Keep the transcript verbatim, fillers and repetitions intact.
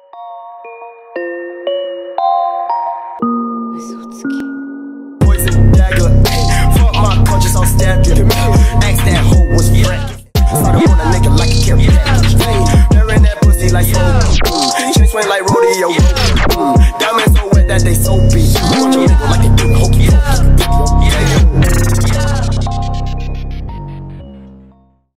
Poison dagger, fuck my conscience, I'll stab you. Ask that hoe was fresh. Started on a nigga like a carrot. Burying that pussy like so. Chain swing like rodeo. Diamonds so wet that they so big. Watch a nigga like they do hokey pokey.